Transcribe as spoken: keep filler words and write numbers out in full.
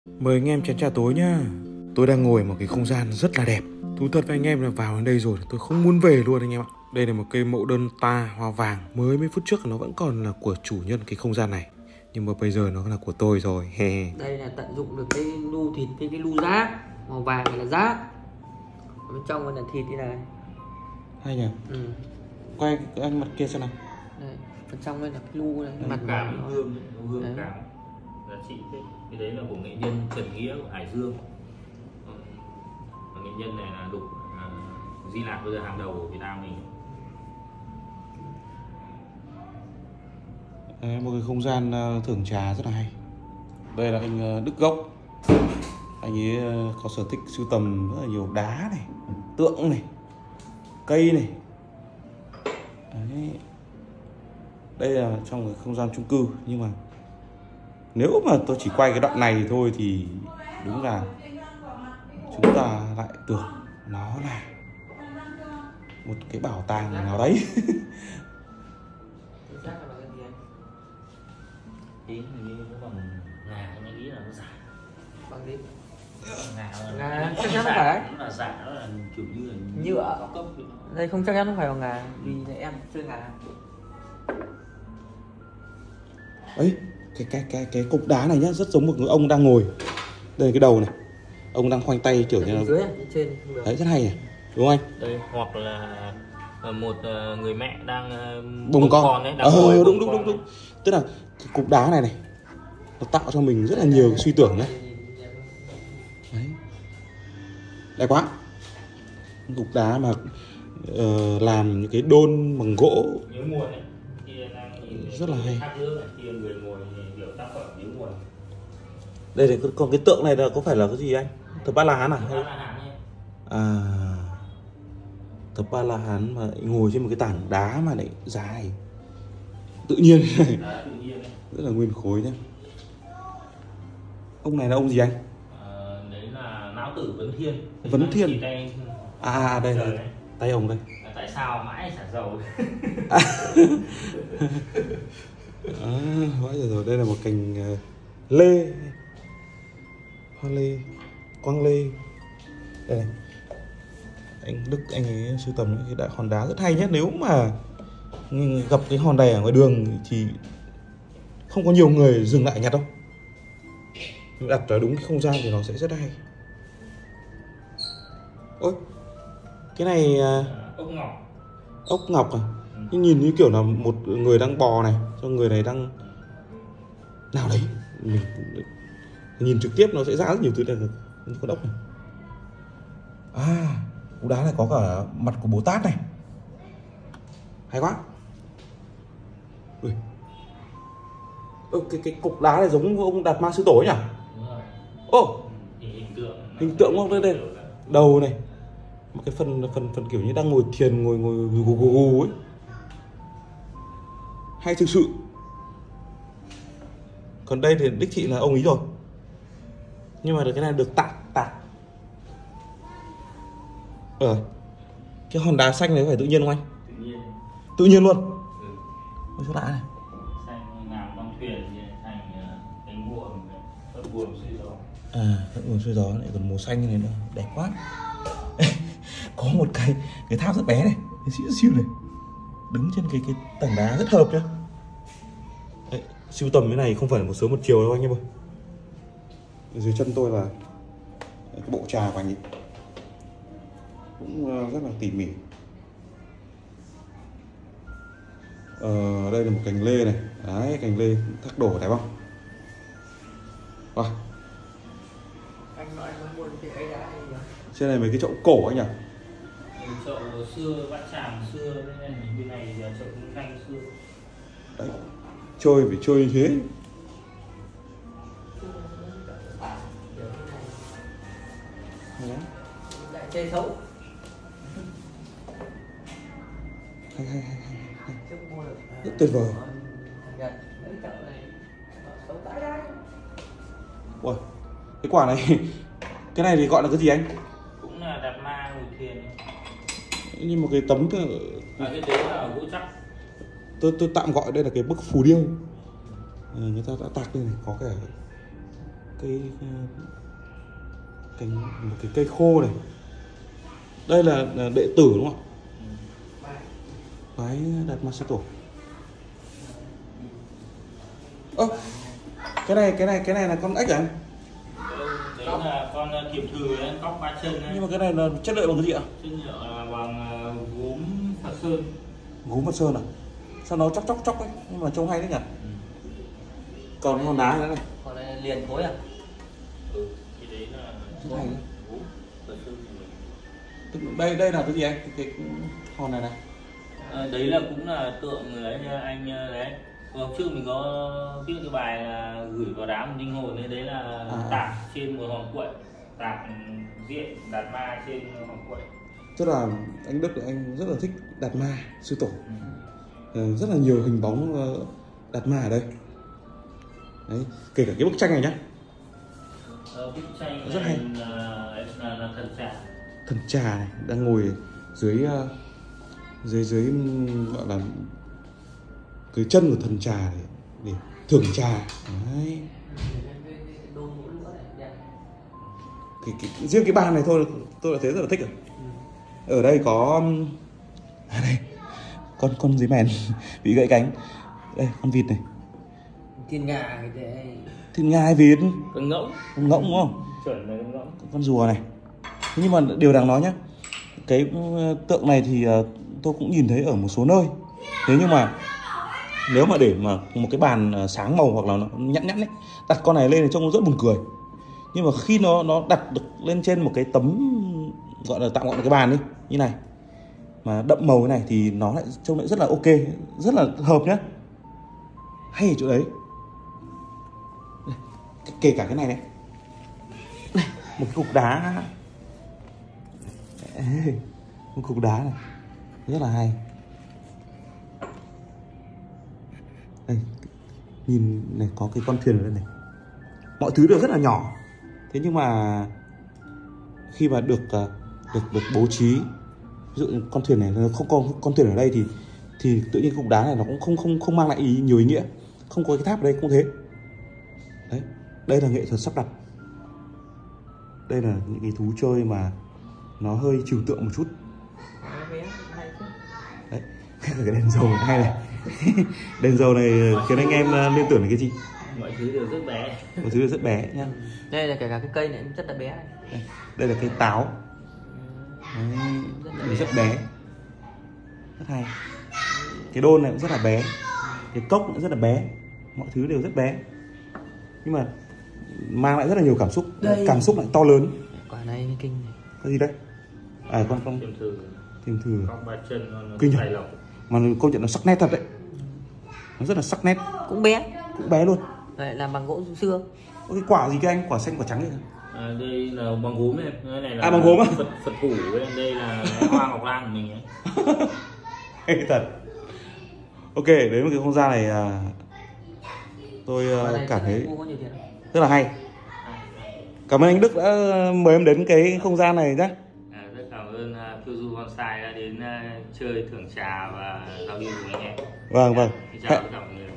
Mời anh em chén trà tối nhá. Tôi đang ngồi ở một cái không gian rất là đẹp. Thú thật với anh em là vào đến đây rồi tôi không muốn về luôn anh em ạ. Đây là một cây mẫu đơn ta hoa vàng. Mới mấy phút trước nó vẫn còn là của chủ nhân cái không gian này, nhưng mà bây giờ nó là của tôi rồi. He. Đây là tận dụng được cái lu thịt, cái cái lu rác màu vàng này là rác, ở bên trong là thịt như này. Hay nhỉ? Ừ. Quay cái anh mặt kia xem nào. Đây, bên trong đây là cái lu này, Đấy, mặt cảm nó. hương hương Đấy. cảm giá trị đấy. Cái đấy là của nghệ nhân Trần Nghĩa của Hải Dương. Và nghệ nhân này là đục uh, Di Lạc bây giờ hàng đầu của Việt Nam mình. Đấy, một cái không gian uh, thưởng trà rất là hay. Đây là anh uh, Đức Gốc. Anh ấy uh, có sở thích sưu tầm rất là nhiều đá này, tượng này, cây này. Đấy. Đây là trong cái không gian chung cư, nhưng mà nếu mà tôi chỉ quay cái đoạn này thôi thì đúng là chúng ta lại tưởng nó là một cái bảo tàng nào đấy. Rác là cái gì anh? Tí hình như nó bằng ngà, tôi nghĩ là nó giả. Bằng gì? Ngà là Ngà, chắc chắn không phải. nó là giả, nó là kiểu như là Nhựa. cao cấp. Đây không chắc chắn không phải bằng ngà, vì là em chơi ngà. Ấy, cái cái cái cái cục đá này nhá, rất giống một người ông đang ngồi. Đây là cái đầu này. Ông đang khoanh tay kiểu như là dưới trên không được. đấy, rất hay này. Đúng không anh? Đây, hoặc là một người mẹ đang Bồng con đấy, ờ đúng đúng đúng đúng. Tức là cái cục đá này này nó tạo cho mình rất là nhiều suy tưởng đấy. Đấy. Đẹp quá. Cục đá mà uh, làm những cái đôn bằng gỗ nhớ nguồn ấy. Thì đang nhìn rất là hay. thác nước này, thì người ngồi kiểu tác phẩm nhớ nguồn. Đây này, còn cái tượng này là có phải là cái gì anh? Thập Ba La Hán à? Thập Ba La Hán ấy. À, Thập Ba La Hán mà ngồi trên một cái tảng đá mà lại dài tự nhiên này. Đá tự nhiên ấy. Rất là nguyên khối nhá. Ông này là ông gì anh? À, đấy là Não Tử Vấn Thiên. Vấn Thiên. Tay... À, à đây là đấy. tay ông đây. À, tại sao mãi xả dầu? À, à hóa ra rồi, đây là một cành uh, lê, hoa lê, quang lê. Đây này. Anh Đức anh ấy sưu tầm những cái đại hòn đá rất hay nhé. Nếu mà gặp cái hòn này ở ngoài đường thì không có nhiều người dừng lại nhặt đâu. Đặt ở đúng cái không gian thì nó sẽ rất hay. Ôi, cái này uh, ốc ngọc. Ốc ngọc à? Ừ. Nhìn như kiểu là một người đang bò này, cho người này đang nào đấy. Mình nhìn trực tiếp nó sẽ ra rất nhiều thứ. Đây là con ốc này. À, cú đá này có cả mặt của Bồ Tát này. Hay quá. Ui. Ơ, cái, cái cục đá này giống ông Đạt Ma Sư Tổ nhỉ? Đúng rồi. Ô, Hình tượng. hình tượng không? Đây đây. Đầu này. Một cái phần phần phần kiểu như đang ngồi thiền, ngồi ngồi gù gù gù ấy. Hay thực sự. Còn đây thì đích thị là ông ý rồi. Nhưng mà cái này được tạc tạc. Ờ. Cái hòn đá xanh này có phải tự nhiên không anh? Tự nhiên. Tự nhiên luôn. Ừ. Ôi chỗ lạ này. Xanh làm con thuyền thì thành cánh buồm, tận buồm xuôi gió. À, tận buồm xuôi gió lại còn màu xanh này nữa, đẹp quá. Có một cái cái tháp rất bé này, cái xíu xíu này, đứng trên cái cái tảng đá rất hợp nhá. Đấy, sưu tầm cái này không phải là một sớm một chiều đâu anh em ơi. Dưới chân tôi là cái bộ trà của anh ấy cũng rất là tỉ mỉ. Ờ, đây là một cành lê này, đấy, cành lê thác đổ đẹp không? Wow. Anh nói anh muốn cái ấy đã hay nhỉ? Trên này mấy cái chậu cổ anh nhỉ? Chậu xưa, bát tràng xưa, nên bên này là chậu kinh doanh xưa. Đấy, chơi phải chơi như thế. Lại chơi xấu. Hay hay hay hay, hay. Rất tuyệt vời. Ủa, cái quả này, cái này thì gọi là cái gì anh? Cũng là Đạt Ma ngồi thiền. Như một cái tấm. À, cái đấy là gỗ chắc. Tôi tôi tạm gọi đây là cái bức phù điêu. À, người ta đã tạc lên này, có cả cây cành một cái cây khô này. Đây là, là đệ tử đúng không ạ? Phái Đạt Ma Sư Tổ. Ơ, cái này cái này cái này là con ếch à anh? Đấy là con kiểm thử đấy, cóc ba chân đấy. Nhưng mà cái này là chất liệu bằng cái gì ạ? Chất liệu là bằng gốm Phật Sơn. Gốm Phật Sơn à? Sao nó chóc chóc chóc ấy, nhưng mà trông hay đấy nhỉ? Ừ. Còn cái hòn đá nữa này. Còn này liền khối à? Ừ, cái đấy là Rất hay đấy. gốm Phật Sơn. Tức đây đây là cái gì anh? Cái, cái hòn này này. À, đấy là cũng là tượng đấy anh đấy. Hôm trước mình có viết cái bài là gửi vào đám linh hồn đấy, đấy là à. tạc trên một hòn quậy, tạc diện Đạt Ma trên hòn quậy. Tức là anh Đức anh rất là thích Đạt Ma Sư Tổ. Ừ. Ừ, rất là nhiều hình bóng Đạt Ma ở đây. Đấy, kể cả cái bức tranh này nhá. Ờ, bức tranh rất hay. Là, là, là thần trà. Thần trà này đang ngồi dưới dưới dưới gọi là dưới chân của thần trà để, để thưởng trà. Đấy. Cái, cái, riêng cái bàn này thôi tôi đã thấy rất là thích rồi. Ở đây có à đây con con dế mèn bị gãy cánh. Đây con vịt này. Thiên nga cái đấy. Thiên nga hay vịt? Con ngỗng. Con ngỗng đúng không? Chuẩn là con ngỗng. Con rùa này. Nhưng mà điều đáng nói nhá, cái tượng này thì tôi cũng nhìn thấy ở một số nơi. Thế nhưng mà nếu mà để mà một cái bàn sáng màu hoặc là nó nhẵn nhẵn ấy, đặt con này lên thì trông rất buồn cười. Nhưng mà khi nó nó đặt được lên trên một cái tấm gọi là tạm gọi là cái bàn đi như này mà đậm màu cái này thì nó lại trông lại rất là ok, rất là hợp nhá. Hay ở chỗ đấy. Đây, kể cả cái này này. Đây, một cái cục đá. Ê, một cục đá này rất là hay. Đây, nhìn này có cái con thuyền ở đây này. Mọi thứ đều rất là nhỏ. Thế nhưng mà khi mà được được được bố trí, ví dụ con thuyền này không có con thuyền ở đây thì thì tự nhiên cục đá này nó cũng không không không mang lại ý, nhiều ý nghĩa. Không có cái tháp ở đây cũng thế. Đấy, đây là nghệ thuật sắp đặt. Đây là những cái thú chơi mà nó hơi trừu tượng một chút. Đấy, cái đèn dầu này hay này. Đèn dầu này khiến anh em liên tưởng đến cái gì? Mọi thứ đều rất bé. Mọi thứ đều rất bé nhá. Đây là kể cả cái cây này cũng rất là bé này. Đây, đây là cây táo. Đấy, rất, là rất bé. Rất hay. Cái đôn này cũng rất là bé. Cái cốc cũng rất là bé. Mọi thứ đều rất bé. Nhưng mà mang lại rất là nhiều cảm xúc. Đây. Cảm xúc lại to lớn. Quả này mới kinh này. Cái gì đấy? À con con Thiềm thử. Thiềm thử. Con ba chân nó kinh tài lộc. Mà công nhận nó sắc nét thật đấy. Nó rất là sắc nét. Cũng bé. Cũng bé luôn. Đấy, làm bằng gỗ xưa. Có cái quả gì cái anh? Quả xanh quả trắng này. À, đây là bằng gốm này. Cái này là à, bằng gốm á? Phật, Phật thủ. Đây là hoa ngọc lan của mình ấy. Hay thật. Ok, đến một cái không gian này à, tôi à, cảm thấy rất là hay. Cảm ơn anh Đức đã mời em đến cái không gian này nhé. À, rất cảm ơn uh, phiêu du bonsai đã đến uh, chơi thưởng trà và giao lưu cùng anh em. Vâng vâng. Chào tất cả mọi người.